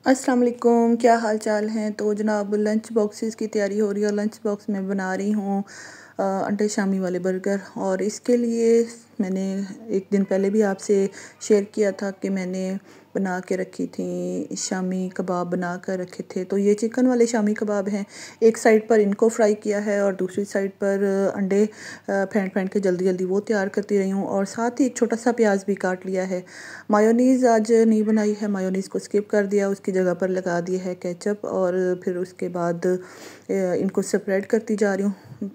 अस्सलाम वालेकुम, क्या हाल चाल हैं। तो जनाब लंच बॉक्सेस की तैयारी हो रही है और लंच बॉक्स में बना रही हूँ अंडे शामी वाले बर्गर। और इसके लिए मैंने एक दिन पहले भी आपसे शेयर किया था कि मैंने बना के रखी थी शामी कबाब बना कर रखे थे। तो ये चिकन वाले शामी कबाब हैं। एक साइड पर इनको फ्राई किया है और दूसरी साइड पर अंडे फेंट फेंट के जल्दी जल्दी वो तैयार करती रही हूँ। और साथ ही एक छोटा सा प्याज भी काट लिया है। मायोनीज़ आज नहीं बनाई है, मायोनीज़ को स्किप कर दिया, उसकी जगह पर लगा दिया है केचप। और फिर उसके बाद इनको स्प्रेड करती जा रही हूँ।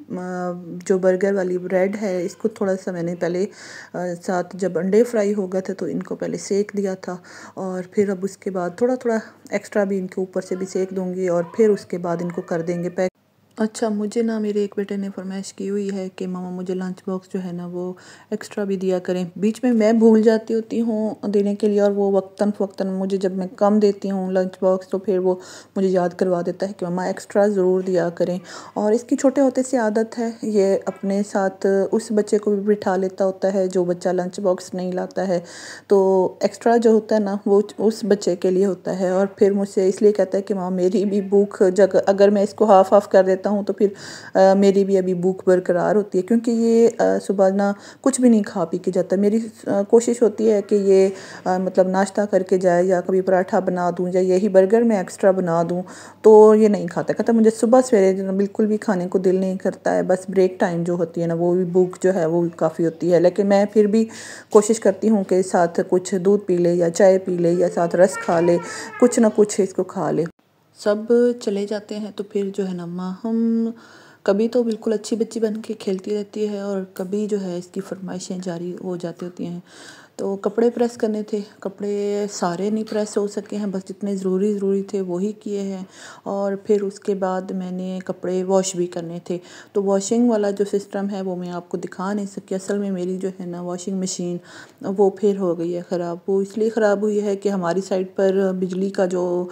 जो बर्गर वाली ब्रेड है इसको थोड़ा सा मैंने पहले साथ जब अंडे फ्राई हो गए थे तो इनको पहले सेक दिया था। और फिर अब उसके बाद थोड़ा थोड़ा एक्स्ट्रा भी इनके ऊपर से भी सेक दूँगी और फिर उसके बाद इनको कर देंगे पैक। अच्छा, मुझे ना मेरे एक बेटे ने फरमाइश की हुई है कि मामा मुझे लंच बॉक्स जो है ना वो एक्स्ट्रा भी दिया करें। बीच में मैं भूल जाती होती हूँ देने के लिए और वो वक्तन फ़वक्तन मुझे जब मैं कम देती हूँ लंच बॉक्स तो फिर वो मुझे याद करवा देता है कि मामा एक्स्ट्रा ज़रूर दिया करें। और इसकी छोटे होते से आदत है, ये अपने साथ उस बच्चे को भी बिठा लेता होता है जो बच्चा लंच बॉक्स नहीं लाता है। तो एक्स्ट्रा जो होता है ना वो उस बच्चे के लिए होता है। और फिर मुझसे इसलिए कहता है कि मामा मेरी भी भूख जग अगर मैं इसको हाफ़ हाफ़ कर देता हूँ तो फिर मेरी भी अभी भूख बरकरार होती है। क्योंकि ये सुबह ना कुछ भी नहीं खा पी के जाता। मेरी कोशिश होती है कि ये मतलब नाश्ता करके जाए या कभी पराठा बना दूँ या यही बर्गर मैं एक्स्ट्रा बना दूँ तो ये नहीं खाता। कहता मुझे सुबह सवेरे जो बिल्कुल भी खाने को दिल नहीं करता है, बस ब्रेक टाइम जो होती है ना वो भी भूख जो है वो भी काफ़ी होती है। लेकिन मैं फिर भी कोशिश करती हूँ कि साथ कुछ दूध पी ले या चाय पी ले या साथ रस खा ले, कुछ ना कुछ इसको खा ले। सब चले जाते हैं तो फिर जो है ना माँ हम कभी तो बिल्कुल अच्छी बच्ची बन के खेलती रहती है और कभी जो है इसकी फरमाइशें जारी हो जाती होती हैं। तो कपड़े प्रेस करने थे, कपड़े सारे नहीं प्रेस हो सके हैं, बस जितने ज़रूरी थे वही किए हैं। और फिर उसके बाद मैंने कपड़े वॉश भी करने थे। तो वॉशिंग वाला जो सिस्टम है वो मैं आपको दिखा नहीं सकी। असल में मेरी जो है ना वॉशिंग मशीन वो फिर हो गई है ख़राब। वो इसलिए ख़राब हुई है कि हमारी साइड पर बिजली का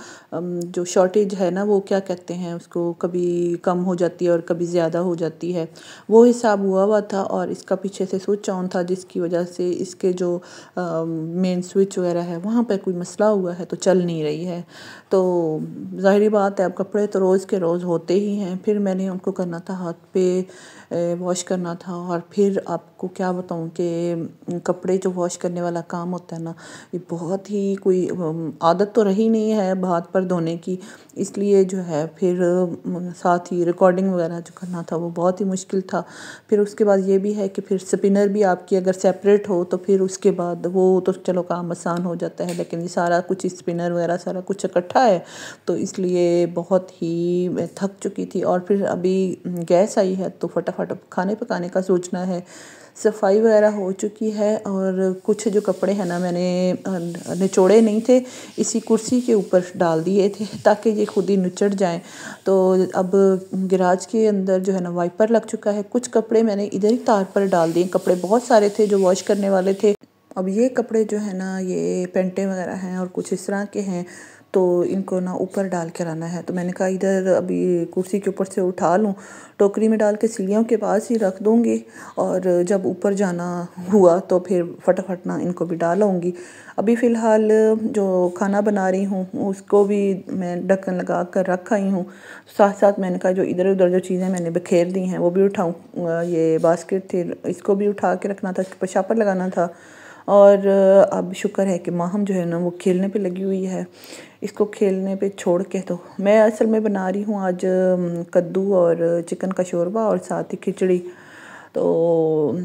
जो शॉर्टेज है ना वो क्या कहते हैं उसको, कभी कम हो जाती है और कभी ज़्यादा हो जाती है, वो हिसाब हुआ था। और इसका पीछे से स्विच ऑन था जिसकी वजह से इसके जो मेन स्विच वगैरह है वहाँ पर कोई मसला हुआ है तो चल नहीं रही है। तो ज़ाहिर बात है अब कपड़े तो रोज़ के रोज़ होते ही हैं। फिर मैंने उनको करना था हाथ पे वॉश करना था। और फिर आपको क्या बताऊँ कि कपड़े जो वॉश करने वाला काम होता है ना ये बहुत ही कोई आदत तो रही नहीं है हाथ पर धोने की, इसलिए जो है फिर साथ ही रिकॉर्डिंग वगैरह जो करना था वो बहुत ही मुश्किल था। फिर उसके बाद ये भी है कि फिर स्पिनर भी आपकी अगर सेपरेट हो तो फिर उसके बाद वो तो चलो काम आसान हो जाता है, लेकिन ये सारा कुछ स्पिनर वगैरह सारा कुछ इकट्ठा है तो इसलिए बहुत ही मैं थक चुकी थी। और फिर अभी गैस आई है तो फटाफट खाने पकाने का सोचना है। सफाई वगैरह हो चुकी है और कुछ जो कपड़े हैं ना मैंने निचोड़े नहीं थे, इसी कुर्सी के ऊपर डाल दिए थे ताकि ये खुद ही निचड़ जाएं। तो अब गैराज के अंदर जो है ना वाइपर लग चुका है। कुछ कपड़े मैंने इधर ही तार पर डाल दिए, कपड़े बहुत सारे थे जो वॉश करने वाले थे। अब ये कपड़े जो है ना ये पेंटें वगैरह हैं और कुछ इस तरह के हैं तो इनको ना ऊपर डाल कर आना है। तो मैंने कहा इधर अभी कुर्सी के ऊपर से उठा लूँ, टोकरी में डाल के सीढ़ियों के पास ही रख दूँगी और जब ऊपर जाना हुआ तो फिर फटाफट ना इनको भी डालूँगी। अभी फ़िलहाल जो खाना बना रही हूँ उसको भी मैं ढक्कन लगा कर रख आई हूँ। साथ साथ मैंने कहा जो इधर उधर जो चीज़ें मैंने बिखेर दी हैं वो भी उठाऊँ। ये बास्केट थी इसको भी उठा के रखना था, इसके ऊपर शापर लगाना था। और अब शुक्र है कि माहम जो है ना वो खेलने पे लगी हुई है। इसको खेलने पे छोड़ के तो मैं असल में बना रही हूँ आज कद्दू और चिकन का शोरबा और साथ ही खिचड़ी। तो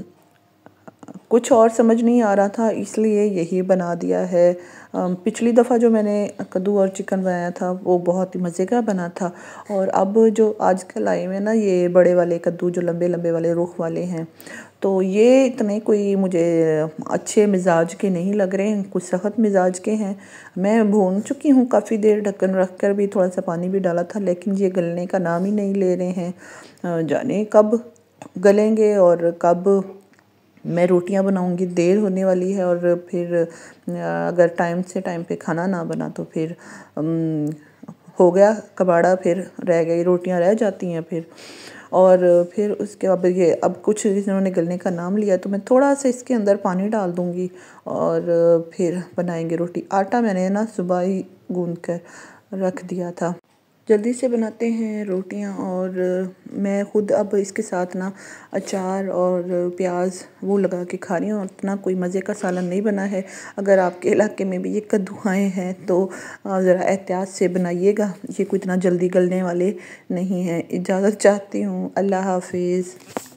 कुछ और समझ नहीं आ रहा था इसलिए यही बना दिया है। पिछली दफ़ा जो मैंने कद्दू और चिकन बनाया था वो बहुत ही मज़े का बना था। और अब जो आजकल आए हुए ना ये बड़े वाले कद्दू जो लंबे लंबे वाले रुख वाले हैं तो ये इतने कोई मुझे अच्छे मिजाज के नहीं लग रहे हैं, कुछ सख्त मिजाज के हैं। मैं भून चुकी हूँ काफ़ी देर, ढक्कन रख कर भी थोड़ा सा पानी भी डाला था लेकिन ये गलने का नाम ही नहीं ले रहे हैं। जाने कब गलेंगे और कब मैं रोटियां बनाऊंगी, देर होने वाली है। और फिर अगर टाइम से टाइम पे खाना ना बना तो फिर हो गया कबाड़ा, फिर रह गई रोटियां रह जाती हैं फिर। और फिर उसके बाद ये अब कुछ इन्होंने गलने का नाम लिया तो मैं थोड़ा सा इसके अंदर पानी डाल दूँगी और फिर बनाएंगे रोटी। आटा मैंने ना सुबह ही गूंद कर रख दिया था। जल्दी से बनाते हैं रोटियां। और मैं ख़ुद अब इसके साथ ना अचार और प्याज वो लगा के खा रही हूँ। इतना कोई मज़े का सालन नहीं बना है। अगर आपके इलाके में भी ये कद्दू आए हैं तो ज़रा एहतियात से बनाइएगा, ये कोई इतना जल्दी गलने वाले नहीं हैं। इजाज़त चाहती हूँ, अल्लाह हाफिज़।